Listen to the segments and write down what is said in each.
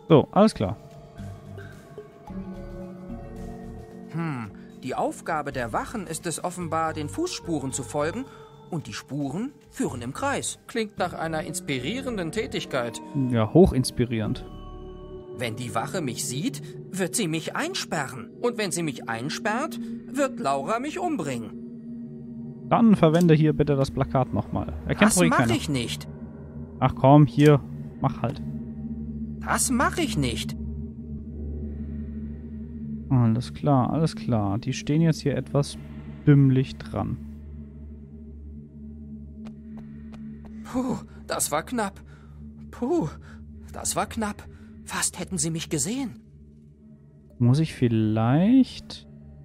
So, alles klar. Die Aufgabe der Wachen ist es offenbar, den Fußspuren zu folgen, und die Spuren führen im Kreis. Klingt nach einer inspirierenden Tätigkeit. Ja, hochinspirierend. Wenn die Wache mich sieht, wird sie mich einsperren. Und wenn sie mich einsperrt, wird Laura mich umbringen. Dann verwende hier bitte das Plakat nochmal. Erkennt Das ruhig mache keiner. ich nicht. Ach komm, hier. Mach halt. Das mache ich nicht. Alles klar, alles klar. Die stehen jetzt hier etwas dümmlich dran. Puh, das war knapp. Puh, das war knapp. Fast hätten sie mich gesehen. Muss ich vielleicht...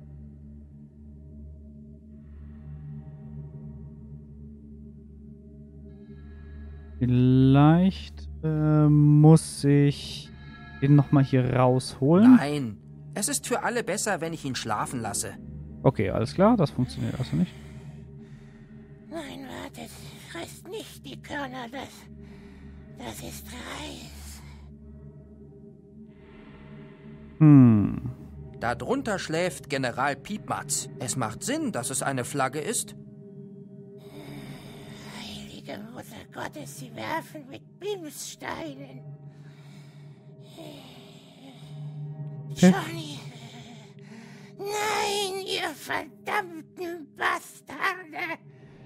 Vielleicht muss ich ihn nochmal hier rausholen. Nein, es ist für alle besser, wenn ich ihn schlafen lasse. Okay, alles klar, das funktioniert also nicht. Nein, wartet. Fresst nicht die Körner, das ist Reis. Darunter schläft General Piepmatz. Es macht Sinn, dass es eine Flagge ist. Heilige Mutter Gottes, sie werfen mit Bimssteinen. Johnny! Nein, ihr verdammten Bastarde!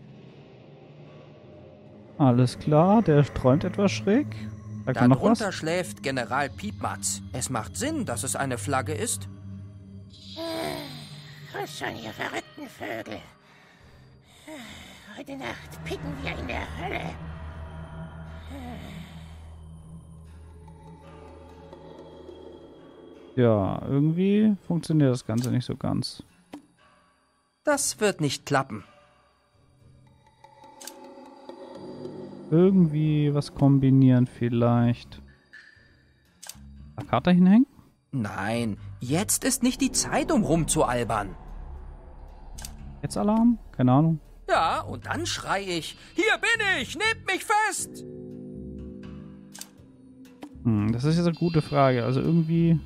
Alles klar, der träumt etwas schräg. Sagt er noch was? Darunter schläft General Piepmatz. Es macht Sinn, dass es eine Flagge ist. Komm schon, ihr verrückten Vögel. Heute Nacht picken wir in der Hölle. Ja, irgendwie funktioniert das Ganze nicht so ganz. Das wird nicht klappen. Irgendwie was kombinieren vielleicht. Plakat da hinhängen? Nein, jetzt ist nicht die Zeit, um rumzualbern. Jetzt Alarm? Keine Ahnung. Ja, und dann schrei ich, hier bin ich, nehmt mich fest! Das ist jetzt eine gute Frage. Also irgendwie...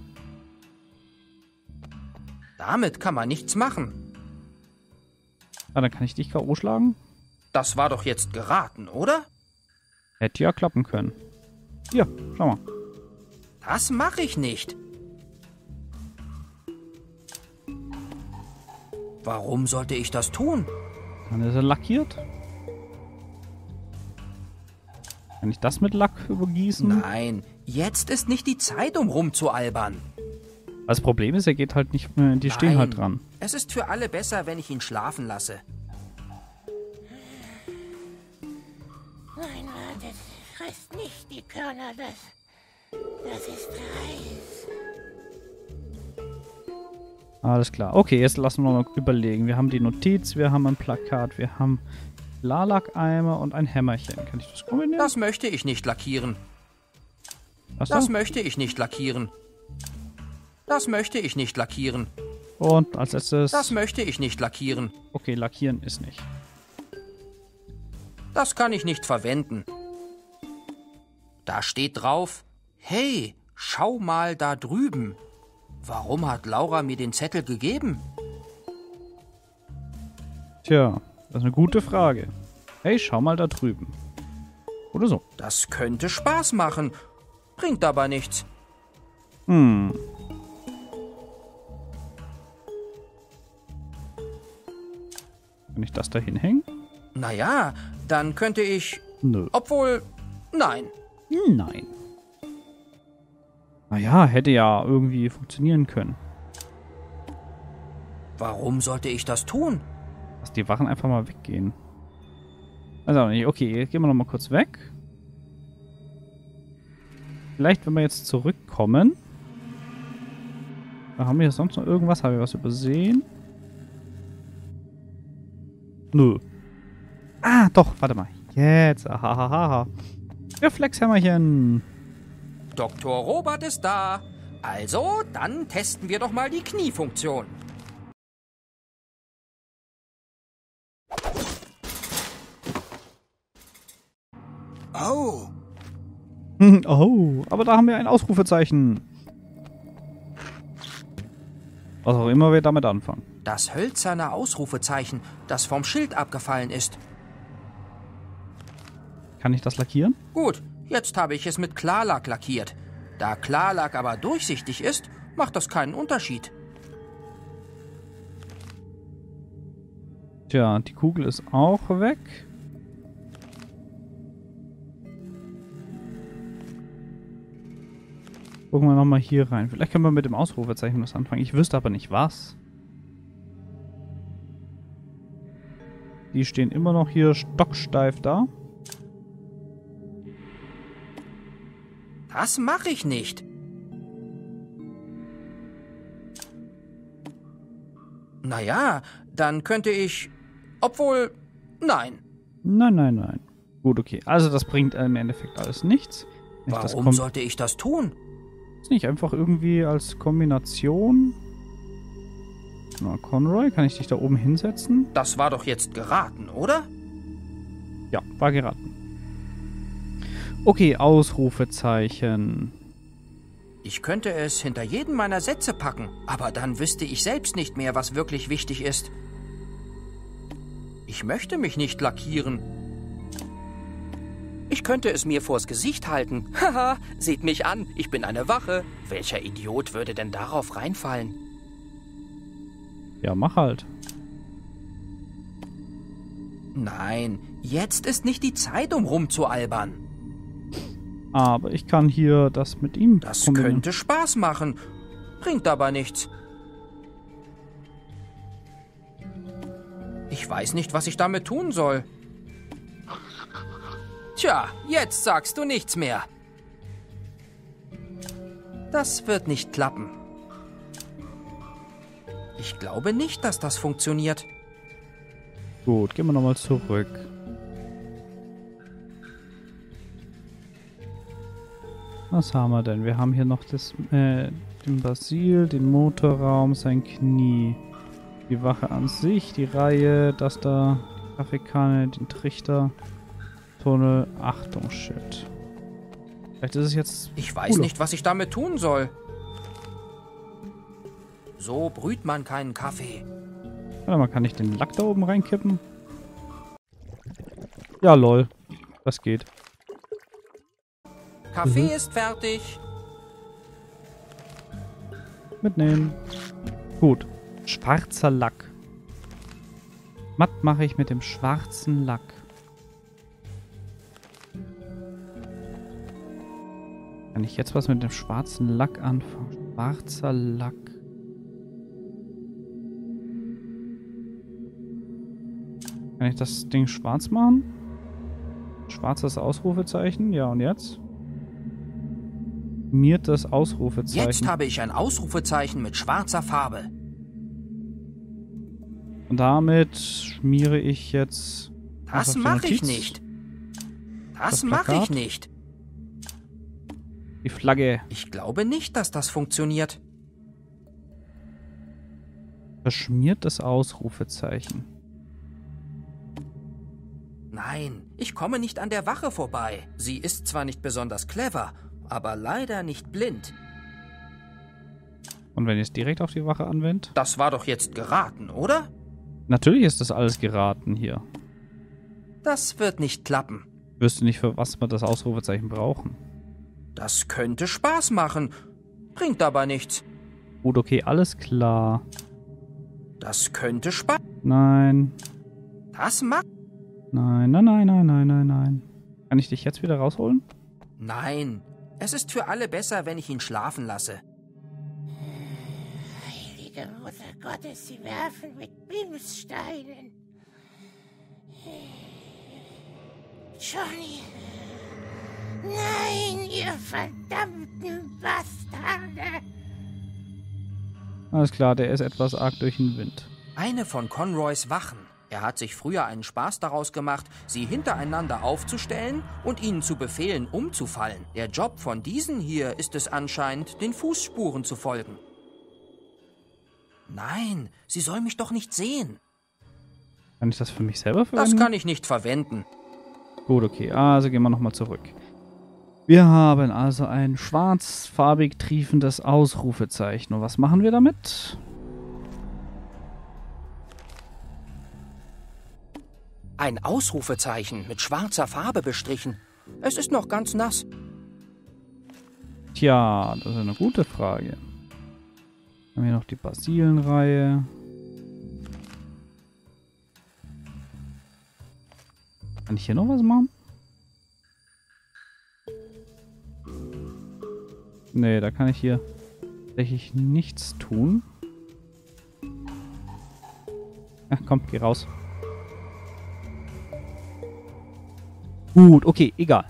Damit kann man nichts machen. Ah, dann kann ich dich K.O. schlagen? Das war doch jetzt geraten, oder? Hätte ja klappen können. Hier, schau mal. Das mache ich nicht. Warum sollte ich das tun? Dann ist er lackiert. Kann ich das mit Lack übergießen? Nein, jetzt ist nicht die Zeit, um rumzualbern. Das Problem ist, er geht halt nicht mehr, die stehen Nein, halt dran. Es ist für alle besser, wenn ich ihn schlafen lasse. Nein, wartet. Fresst nicht die Körner, das ist Reis. Alles klar. Okay, jetzt lassen wir mal überlegen. Wir haben die Notiz, wir haben ein Plakat, wir haben Lalak-Eimer und ein Hämmerchen. Kann ich das kombinieren? Das möchte ich nicht lackieren. Was Das da? möchte ich nicht lackieren. Das möchte ich nicht lackieren. Und als letztes... Das möchte ich nicht lackieren. Okay, lackieren ist nicht. Das kann ich nicht verwenden. Da steht drauf, hey, schau mal da drüben. Warum hat Laura mir den Zettel gegeben? Tja, das ist eine gute Frage. Hey, schau mal da drüben. Oder so. Das könnte Spaß machen, bringt aber nichts. Kann ich das da hinhängen? Naja, dann könnte ich... Nö. Obwohl, nein. Nein. Naja, hätte ja irgendwie funktionieren können. Warum sollte ich das tun? Dass die Wachen einfach mal weggehen. Also nicht. Okay, jetzt gehen wir noch mal kurz weg. Vielleicht, wenn wir jetzt zurückkommen. Da haben wir sonst noch irgendwas. Habe ich was übersehen? Nö. Ah, doch, warte mal. Jetzt. Ahahaha. Reflexhämmerchen. Dr. Robert ist da. Also, dann testen wir doch mal die Kniefunktion. Oh. Oh, aber da haben wir ein Ausrufezeichen. Was auch immer wir damit anfangen. Das hölzerne Ausrufezeichen, das vom Schild abgefallen ist. Kann ich das lackieren? Gut, jetzt habe ich es mit Klarlack lackiert. Da Klarlack aber durchsichtig ist, macht das keinen Unterschied. Tja, die Kugel ist auch weg. Gucken wir nochmal hier rein. Vielleicht können wir mit dem Ausrufezeichen was anfangen. Ich wüsste aber nicht was. Die stehen immer noch hier stocksteif da. Das mache ich nicht. Naja, dann könnte ich... Obwohl... Nein. Nein, nein, nein. Gut, okay. Also das bringt im Endeffekt alles nichts. Warum sollte ich das tun? Ist nicht einfach irgendwie als Kombination? Na, Conroy, kann ich dich da oben hinsetzen? Das war doch jetzt geraten, oder? Ja, war geraten. Okay, Ausrufezeichen. Ich könnte es hinter jeden meiner Sätze packen, aber dann wüsste ich selbst nicht mehr, was wirklich wichtig ist. Ich möchte mich nicht lackieren. Ich könnte es mir vors Gesicht halten. Haha, seht mich an, ich bin eine Wache. Welcher Idiot würde denn darauf reinfallen? Ja, mach halt. Nein, jetzt ist nicht die Zeit, um rumzualbern. Aber ich kann hier das mit ihm Das kombinieren. könnte Spaß machen, bringt aber nichts. Ich weiß nicht, was ich damit tun soll. Tja, jetzt sagst du nichts mehr. Das wird nicht klappen. Ich glaube nicht, dass das funktioniert. Gut, gehen wir nochmal zurück. Was haben wir denn? Wir haben hier noch das, den Basil, den Motorraum, sein Knie. Die Wache an sich, die Reihe, das da, die Kaffeekanne, den Trichter, Tunnel, Achtung, Shit. Vielleicht ist es jetzt Ich weiß nicht, was ich damit tun soll. So brüht man keinen Kaffee. Warte mal, kann ich den Lack da oben reinkippen? Ja, lol. Das geht. Kaffee ist fertig. Mitnehmen. Gut. Schwarzer Lack. Was mache ich mit dem schwarzen Lack? Kann ich jetzt was mit dem schwarzen Lack anfangen? Schwarzer Lack. Kann ich das Ding schwarz machen? Schwarzes Ausrufezeichen. Ja, und jetzt? Schmiertes Ausrufezeichen. Jetzt habe ich ein Ausrufezeichen mit schwarzer Farbe. Und damit schmiere ich jetzt... Das auf die mache ich Notiz. nicht. Das Das mache ich Plakat? nicht. Die Flagge. Ich glaube nicht, dass das funktioniert. Verschmiertes Ausrufezeichen. Nein, ich komme nicht an der Wache vorbei. Sie ist zwar nicht besonders clever, aber leider nicht blind. Und wenn ich es direkt auf die Wache anwende? Das war doch jetzt geraten, oder? Natürlich ist das alles geraten hier. Das wird nicht klappen. Wüsste nicht, für was wir das Ausrufezeichen brauchen. Das könnte Spaß machen, bringt aber nichts. Gut, okay, alles klar. Das könnte Spaß... Nein. Das macht... Nein, nein, nein, nein, nein, nein, nein. Kann ich dich jetzt wieder rausholen? Nein, es ist für alle besser, wenn ich ihn schlafen lasse. Heilige Mutter Gottes, sie werfen mit Bimssteinen. Johnny! Nein, ihr verdammten Bastarde! Alles klar, der ist etwas arg durch den Wind. Eine von Conroys Wachen. Er hat sich früher einen Spaß daraus gemacht, sie hintereinander aufzustellen und ihnen zu befehlen, umzufallen. Der Job von diesen hier ist es anscheinend, den Fußspuren zu folgen. Nein, sie soll mich doch nicht sehen. Kann ich das für mich selber verwenden? Das kann ich nicht verwenden. Gut, okay. Also gehen wir nochmal zurück. Wir haben also ein schwarzfarbig triefendes Ausrufezeichen. Und was machen wir damit? Ein Ausrufezeichen mit schwarzer Farbe bestrichen. Es ist noch ganz nass. Tja, das ist eine gute Frage. Haben wir noch die Basilenreihe. Kann ich hier noch was machen? Nee, da kann ich hier tatsächlich nichts tun. Ach komm, geh raus. Gut, okay, egal.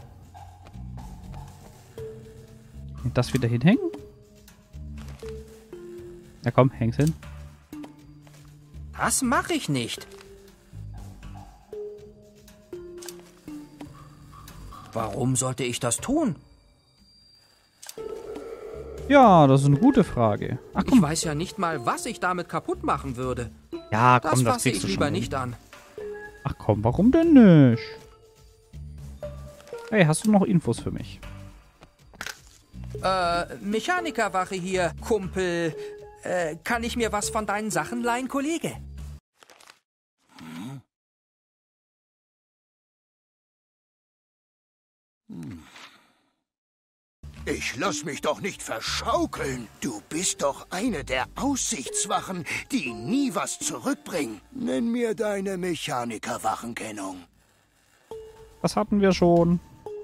Und das wieder hinhängen? Ja komm, häng's hin. Das mache ich nicht. Warum sollte ich das tun? Ja, das ist eine gute Frage. Ach Ich komm. weiß ja nicht mal, was ich damit kaputt machen würde. Ja, Das komm, das fasse kriegst ich du lieber schon hin. nicht an. Ach komm, warum denn nicht? Hey, hast du noch Infos für mich? Mechanikerwache hier, Kumpel. Kann ich mir was von deinen Sachen leihen, Kollege? Ich lass mich doch nicht verschaukeln. Du bist doch eine der Aussichtswachen, die nie was zurückbringen. Nenn mir deine Mechanikerwachenkennung. Das hatten wir schon.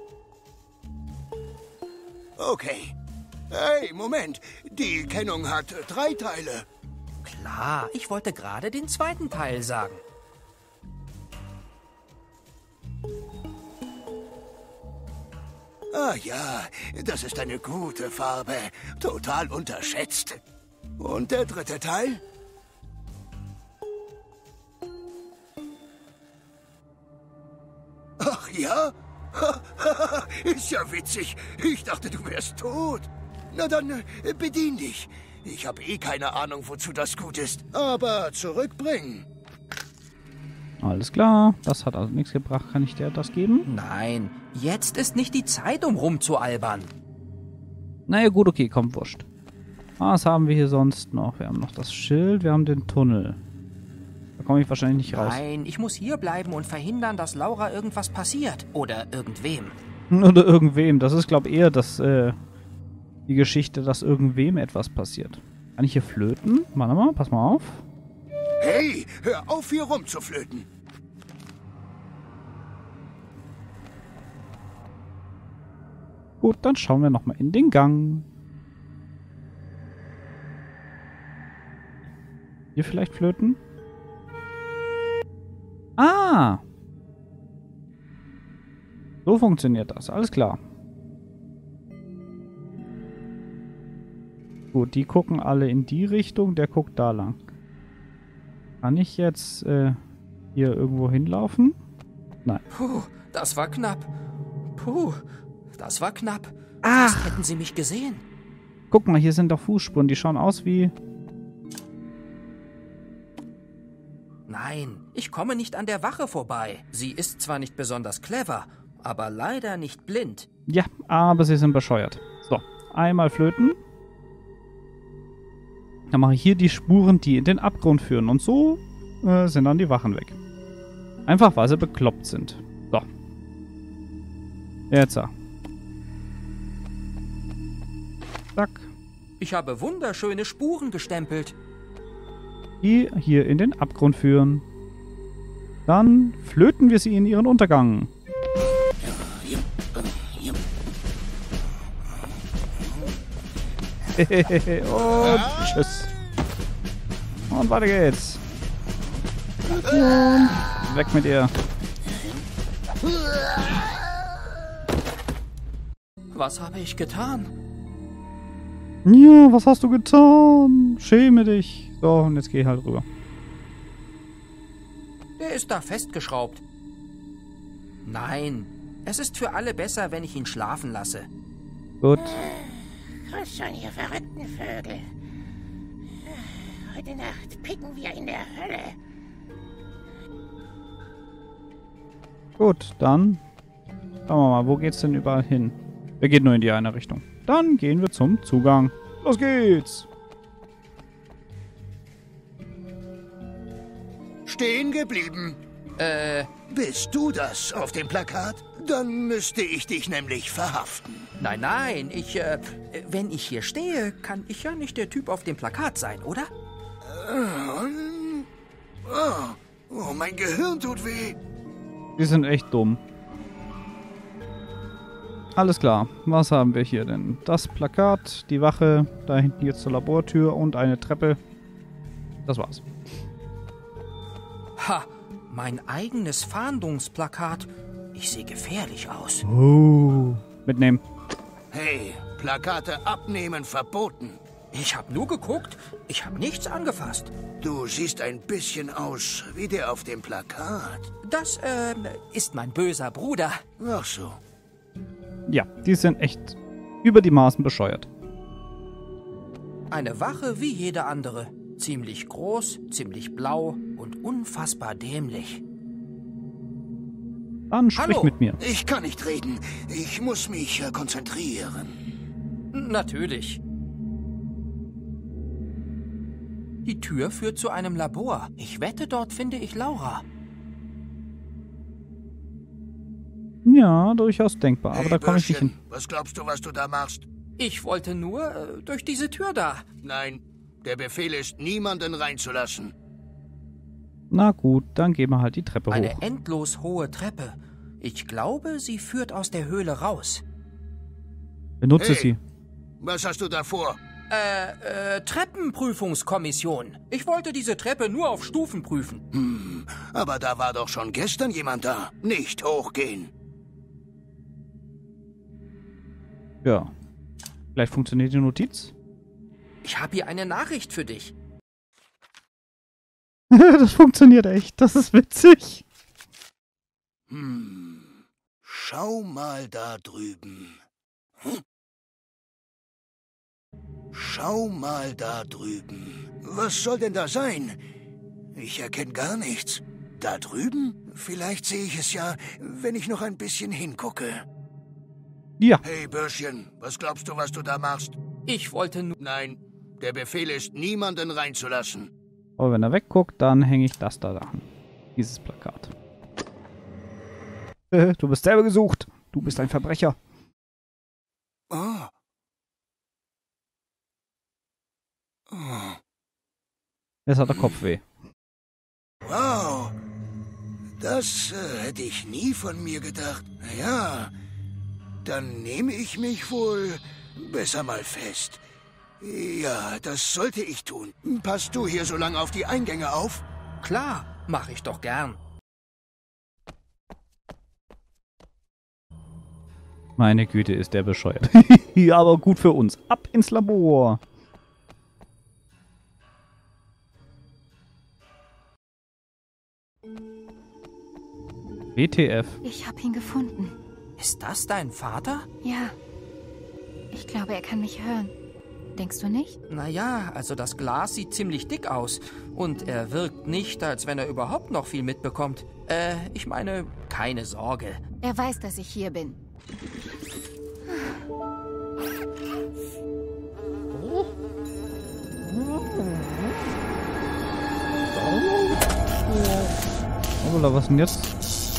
Okay. Hey, Moment. Die Kennung hat 3 Teile. Klar, ich wollte gerade den zweiten Teil sagen. Ah ja, das ist eine gute Farbe. Total unterschätzt. Und der 3. Teil? Ach ja? Ist ja witzig. Ich dachte, du wärst tot. Na dann, bedien dich. Ich habe eh keine Ahnung, wozu das gut ist. Aber zurückbringen. Alles klar. Das hat also nichts gebracht. Kann ich dir das geben? Nein, jetzt ist nicht die Zeit, um rumzualbern. Naja, gut, okay, komm, wurscht. Was haben wir hier sonst noch? Wir haben noch das Schild, wir haben den Tunnel. Da komme ich wahrscheinlich nicht raus. Nein, ich muss hier bleiben und verhindern, dass Laura irgendwas passiert. Oder irgendwem. Oder irgendwem. Das ist, glaube ich, eher die Geschichte, dass irgendwem etwas passiert. Kann ich hier flöten? Warte mal, pass mal auf. Hey, hör auf, hier rumzuflöten. Gut, dann schauen wir nochmal in den Gang. Hier vielleicht flöten? Ah! So funktioniert das, alles klar. Gut, die gucken alle in die Richtung, der guckt da lang. Kann ich jetzt hier irgendwo hinlaufen? Nein. Puh, das war knapp. Puh, das war knapp. Ah! Fast hätten sie mich gesehen. Guck mal, hier sind doch Fußspuren, die schauen aus wie... Nein, ich komme nicht an der Wache vorbei. Sie ist zwar nicht besonders clever, aber leider nicht blind. Ja, aber sie sind bescheuert. So, einmal flöten. Dann mache ich hier die Spuren, die in den Abgrund führen. Und so sind dann die Wachen weg. Einfach, weil sie bekloppt sind. So. Jetzt. Zack. Ich habe wunderschöne Spuren gestempelt. Die hier in den Abgrund führen. Dann flöten wir sie in ihren Untergang. Und tschüss. Und weiter geht's. Und weg mit ihr. Was habe ich getan? Ja, was hast du getan? Schäme dich. So, und jetzt geh halt rüber. Der ist da festgeschraubt. Nein, es ist für alle besser, wenn ich ihn schlafen lasse. Gut. Grüß schon, ihr verrückten Vögel. Heute Nacht picken wir in der Hölle. Gut, dann schauen wir mal, wo geht's denn überall hin? Er geht nur in die eine Richtung. Dann gehen wir zum Zugang. Los geht's! Stehen geblieben. Bist du das auf dem Plakat? Dann müsste ich dich nämlich verhaften. Nein, nein, wenn ich hier stehe, kann ich ja nicht der Typ auf dem Plakat sein, oder? Oh, mein Gehirn tut weh. Die sind echt dumm. Alles klar, was haben wir hier denn? Das Plakat, die Wache, da hinten jetzt zur Labortür und eine Treppe. Das war's. Ha, mein eigenes Fahndungsplakat. Ich sehe gefährlich aus. Oh. Mitnehmen. Hey, Plakate abnehmen verboten. Ich habe nur geguckt, ich habe nichts angefasst. Du siehst ein bisschen aus wie der auf dem Plakat. Das, ist mein böser Bruder. Ach so. Ja, die sind echt über die Maßen bescheuert. Eine Wache wie jede andere. Ziemlich groß, ziemlich blau und unfassbar dämlich. Dann sprich Hallo. mit mir. Ich kann nicht reden. Ich muss mich konzentrieren. Natürlich. Die Tür führt zu einem Labor. Ich wette, dort finde ich Laura. Ja, durchaus denkbar, aber Hey, da komme ich nicht Bürschchen, hin. was glaubst du, was du da machst? Ich wollte nur durch diese Tür da. Nein, der Befehl ist, niemanden reinzulassen. Na gut, dann gehen wir halt die Treppe Eine hoch. endlos hohe Treppe. Ich glaube, sie führt aus der Höhle raus. Benutze Hey. sie. Was hast du da vor? Treppenprüfungskommission. Ich wollte diese Treppe nur auf Stufen prüfen. Aber da war doch schon gestern jemand da. Nicht hochgehen. Ja. Vielleicht funktioniert die Notiz? Ich habe hier eine Nachricht für dich. Das funktioniert echt. Das ist witzig. Schau mal da drüben. Schau mal da drüben. Was soll denn da sein? Ich erkenne gar nichts. Da drüben? Vielleicht sehe ich es ja, wenn ich noch ein bisschen hingucke. Ja. Hey, Bürschchen, was glaubst du, was du da machst? Ich wollte nur... Nein, der Befehl ist, niemanden reinzulassen. Aber wenn er wegguckt, dann hänge ich das da an. Dieses Plakat. Du bist selber gesucht. Du bist ein Verbrecher. Oh. Jetzt hat er Kopfweh. Wow. Das hätte ich nie von mir gedacht. Ja, dann nehme ich mich wohl besser mal fest. Ja, das sollte ich tun. Passt du hier so lange auf die Eingänge auf? Klar, mache ich doch gern. Meine Güte, ist der bescheuert. Ja, aber gut für uns. Ab ins Labor. WTF. Ich habe ihn gefunden. Ist das dein Vater? Ja. Ich glaube, er kann mich hören. Denkst du nicht? Naja, also das Glas sieht ziemlich dick aus. Und er wirkt nicht, als wenn er überhaupt noch viel mitbekommt. Ich meine, keine Sorge. Er weiß, dass ich hier bin. Hoppla, was denn jetzt?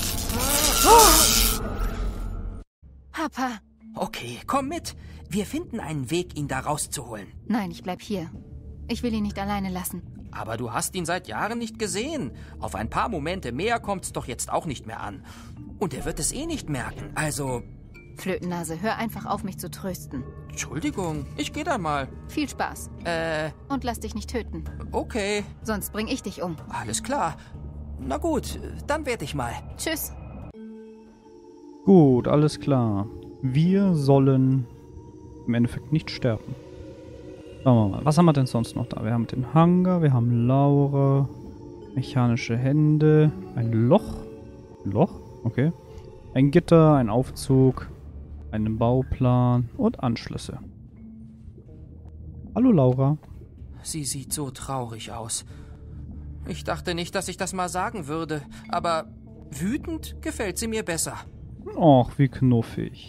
Papa! Okay, komm mit. Wir finden einen Weg, ihn da rauszuholen. Nein, ich bleib hier. Ich will ihn nicht alleine lassen. Aber du hast ihn seit Jahren nicht gesehen. Auf ein paar Momente mehr kommt's doch jetzt auch nicht mehr an. Und er wird es eh nicht merken. Also, Flötennase, hör einfach auf, mich zu trösten. Entschuldigung, ich geh dann mal. Viel Spaß. Und lass dich nicht töten. Okay, Sonst bring ich dich um. alles klar. Na gut, dann werd ich mal. Tschüss. Gut, alles klar. Wir sollen im Endeffekt nicht sterben. Schauen wir mal. Was haben wir denn sonst noch da? Wir haben den Hangar, wir haben Laura, mechanische Hände, ein Loch. Ein Loch? Okay. Ein Gitter, ein Aufzug, einen Bauplan und Anschlüsse. Hallo Laura. Sie sieht so traurig aus. Ich dachte nicht, dass ich das mal sagen würde, aber wütend gefällt sie mir besser. Och, wie knuffig.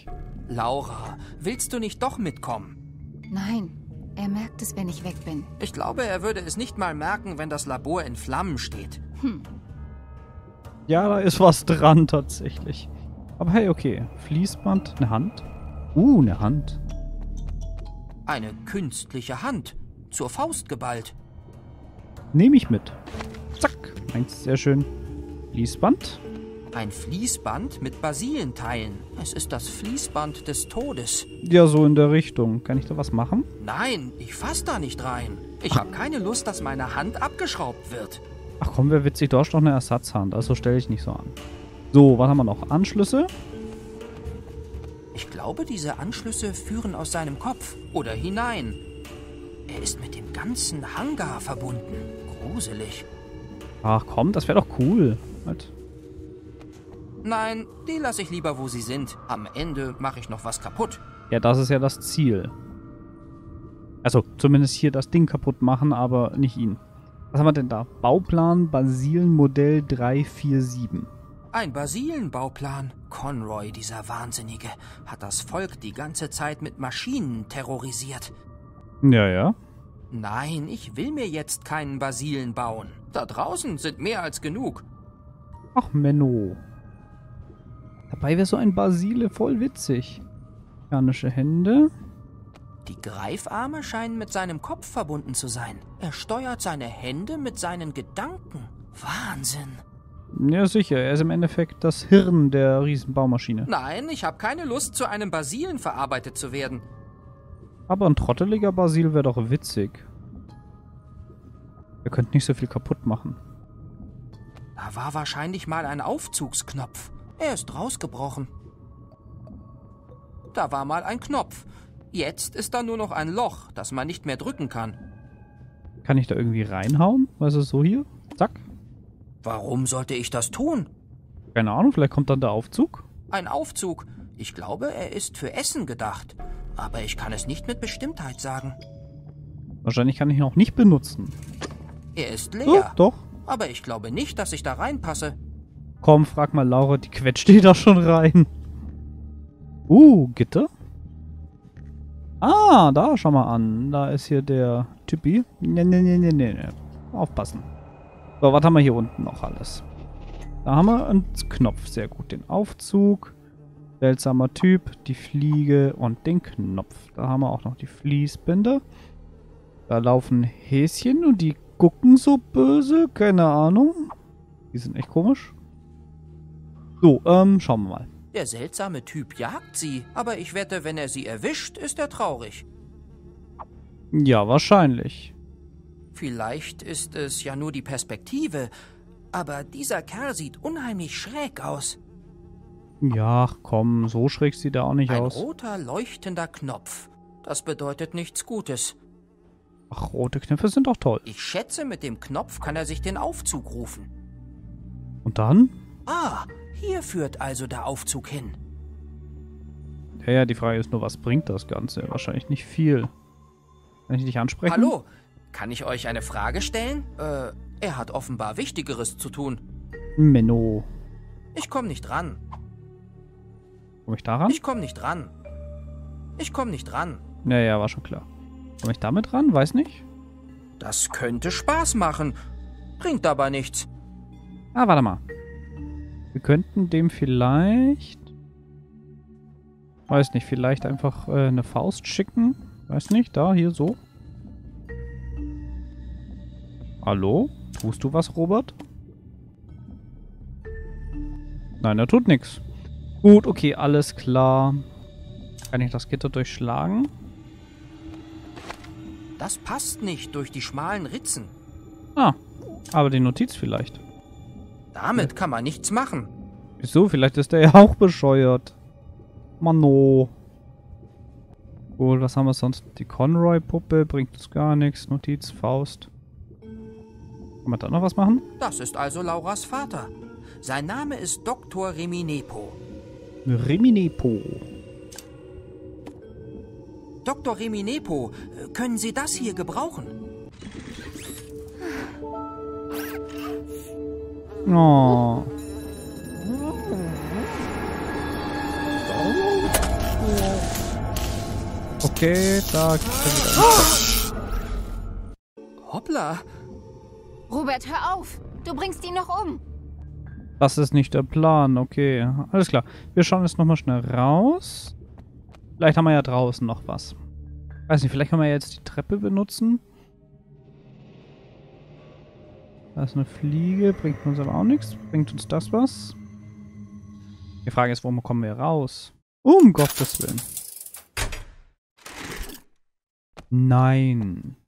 Laura, willst du nicht doch mitkommen? Nein, er merkt es, wenn ich weg bin. Ich glaube, er würde es nicht mal merken, wenn das Labor in Flammen steht. Ja, da ist was dran tatsächlich. Aber hey, okay. Fließband, eine Hand. Eine Hand. Eine künstliche Hand, zur Faust geballt. Nehme ich mit. Zack. Eins, sehr schön. Fließband. Ein Fließband mit Basilenteilen. Es ist das Fließband des Todes. Ja, so in der Richtung. Kann ich da was machen? Nein, ich fass da nicht rein. Ich habe keine Lust, dass meine Hand abgeschraubt wird. Ach komm, wäre witzig. Du hast doch eine Ersatzhand. Also stelle ich nicht so an. So, was haben wir noch? Anschlüsse. Ich glaube, diese Anschlüsse führen aus seinem Kopf oder hinein. Er ist mit dem ganzen Hangar verbunden. Gruselig. Ach komm, das wäre doch cool. Halt. Nein, die lasse ich lieber, wo sie sind. Am Ende mache ich noch was kaputt. Ja, das ist ja das Ziel. Also, zumindest hier das Ding kaputt machen, aber nicht ihn. Was haben wir denn da? Bauplan Basilenmodell 347. Ein Basilenbauplan. Conroy, dieser Wahnsinnige, hat das Volk die ganze Zeit mit Maschinen terrorisiert. Ja, ja. Nein, ich will mir jetzt keinen Basilen bauen. Da draußen sind mehr als genug. Ach, Menno. Dabei wäre so ein Basile voll witzig. Mechanische Hände. Die Greifarme scheinen mit seinem Kopf verbunden zu sein. Er steuert seine Hände mit seinen Gedanken. Wahnsinn. Ja, sicher. Er ist im Endeffekt das Hirn der Riesenbaumaschine. Nein, ich habe keine Lust, zu einem Basilen verarbeitet zu werden. Aber ein trotteliger Basil wäre doch witzig. Er könnte nicht so viel kaputt machen. Da war wahrscheinlich mal ein Aufzugsknopf. Er ist rausgebrochen. Da war mal ein Knopf. Jetzt ist da nur noch ein Loch, das man nicht mehr drücken kann. Kann ich da irgendwie reinhauen? Was ist so hier? Zack. Warum sollte ich das tun? Keine Ahnung, vielleicht kommt dann der Aufzug. Ein Aufzug. Ich glaube, er ist für Essen gedacht. Aber ich kann es nicht mit Bestimmtheit sagen. Wahrscheinlich kann ich ihn auch nicht benutzen. Er ist leer. Doch. Aber ich glaube nicht, dass ich da reinpasse. Komm, frag mal Laura, die quetscht die da schon rein. Gitter? Ah, da, schau mal an. Da ist hier der Typi. Nee. Aufpassen. So, was haben wir hier unten noch alles? Da haben wir einen Knopf. Sehr gut. Den Aufzug. Seltsamer Typ. Die Fliege und den Knopf. Da haben wir auch noch die Fließbänder. Da laufen Häschen und die gucken so böse. Keine Ahnung. Die sind echt komisch. So, schauen wir mal. Der seltsame Typ jagt sie, aber ich wette, wenn er sie erwischt, ist er traurig. Ja, wahrscheinlich. Vielleicht ist es ja nur die Perspektive, aber dieser Kerl sieht unheimlich schräg aus. Ja, komm, so schräg sieht er auch nicht Ein aus. roter, leuchtender Knopf. Das bedeutet nichts Gutes. Ach, rote Knöpfe sind doch toll. Ich schätze, mit dem Knopf kann er sich den Aufzug rufen. Und dann? Ah, hier führt also der Aufzug hin. Ja, die Frage ist nur, was bringt das Ganze? Wahrscheinlich nicht viel. Kann ich dich ansprechen? Hallo, kann ich euch eine Frage stellen? Er hat offenbar Wichtigeres zu tun. Menno. Ich komm nicht ran. Komm ich da ran? Ich komm nicht ran. Ich komm nicht ran. Ja, war schon klar. Komm ich damit ran? Weiß nicht. Das könnte Spaß machen. Bringt aber nichts. Ah, warte mal. Wir könnten dem vielleicht... Weiß nicht, vielleicht einfach eine Faust schicken. Weiß nicht, da, hier, so. Hallo? Tust du was, Robert? Nein, er tut nichts. Gut, okay, alles klar. Kann ich das Gitter durchschlagen? Das passt nicht durch die schmalen Ritzen. Ah, aber die Notiz vielleicht. Damit kann man nichts machen. Wieso? Vielleicht ist der ja auch bescheuert. Mano. Gut, was haben wir sonst? Die Conroy-Puppe bringt uns gar nichts. Notiz, Faust. Kann man da noch was machen? Das ist also Lauras Vater. Sein Name ist Dr. Reminepo. Reminepo. Dr. Reminepo, können Sie das hier gebrauchen? Oh. Okay, da kriegt er wieder. Hoppla. Robert, hör auf! Du bringst ihn noch um! Das ist nicht der Plan, okay. Alles klar. Wir schauen jetzt nochmal schnell raus. Vielleicht haben wir ja draußen noch was. Weiß nicht, vielleicht können wir ja jetzt die Treppe benutzen. Da ist eine Fliege, bringt uns aber auch nichts. Bringt uns das was? Die Frage ist, warum kommen wir raus? Um Gottes Willen. Nein.